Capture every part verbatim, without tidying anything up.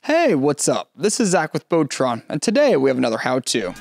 Hey, what's up? This is Zach with Botron, and today we have another how-to.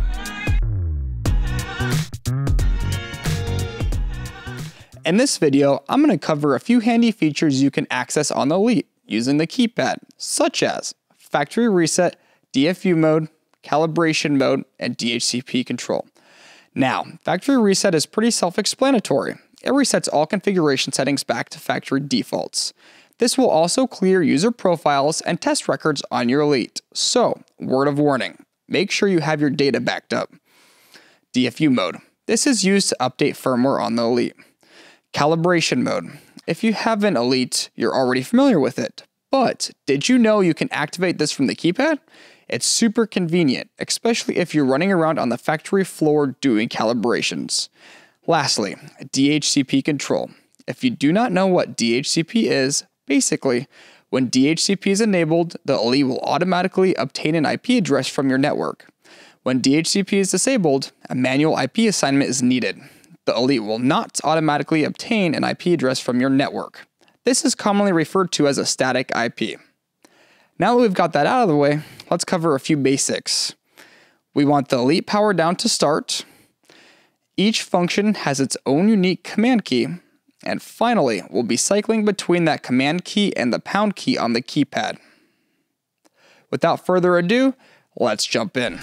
In this video, I'm going to cover a few handy features you can access on the Elite using the keypad, such as Factory Reset, D F U Mode, Calibration Mode, and D H C P Control. Now, Factory Reset is pretty self-explanatory. It resets all configuration settings back to factory defaults. This will also clear user profiles and test records on your Elite. So, word of warning, make sure you have your data backed up. D F U Mode. This is used to update firmware on the Elite. Calibration Mode. If you have an Elite, you're already familiar with it. But did you know you can activate this from the keypad? It's super convenient, especially if you're running around on the factory floor doing calibrations. Lastly, D H C P Control. If you do not know what D H C P is, basically, when D H C P is enabled, the Elite will automatically obtain an I P address from your network. When D H C P is disabled, a manual I P assignment is needed. The Elite will not automatically obtain an I P address from your network. This is commonly referred to as a static I P. Now that we've got that out of the way, let's cover a few basics. We want the Elite power down to start. Each function has its own unique command key. And finally, we'll be cycling between that command key and the pound key on the keypad. Without further ado, let's jump in.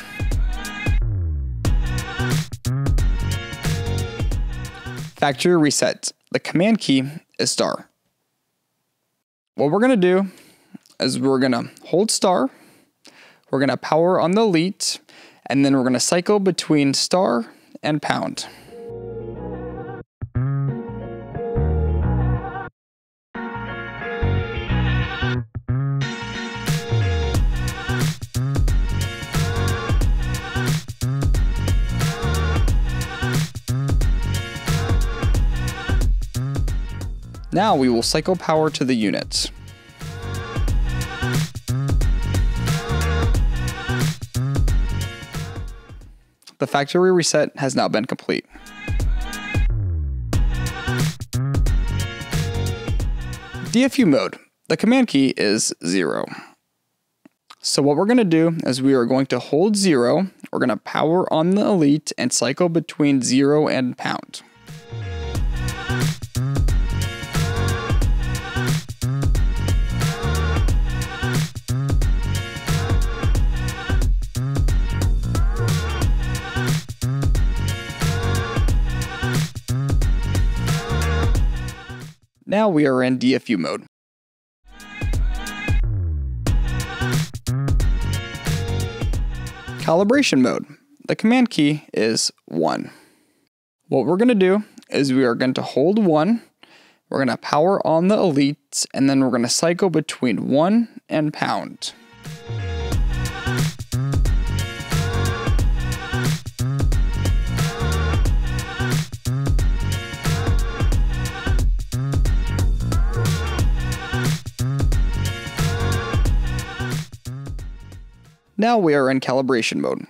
Factory Reset. The command key is star. What we're going to do is we're going to hold star, we're going to power on the Elite, and then we're going to cycle between star and pound. Now we will cycle power to the units. The factory reset has now been complete. D F U mode. The command key is zero. So what we're going to do is we are going to hold zero, we're going to power on the Elite and cycle between zero and pound. Now we are in D F U mode. Calibration mode. The command key is one. What we're going to do is we are going to hold one, we're going to power on the Elite, and then we're going to cycle between one and pound. Now we are in calibration mode.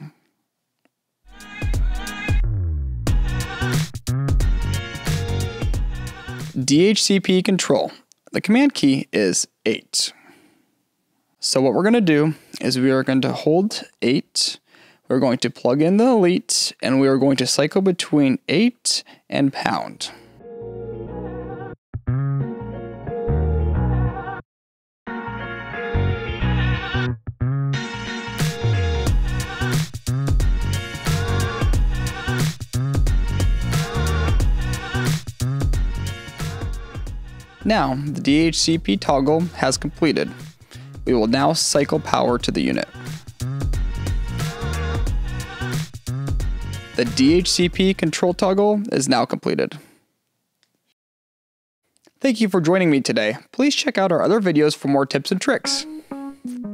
D H C P Control. The command key is eight. So what we're going to do is we are going to hold eight, we're going to plug in the Elite, and we are going to cycle between eight and pound. Now, the D H C P toggle has completed. We will now cycle power to the unit. The D H C P control toggle is now completed. Thank you for joining me today. Please check out our other videos for more tips and tricks.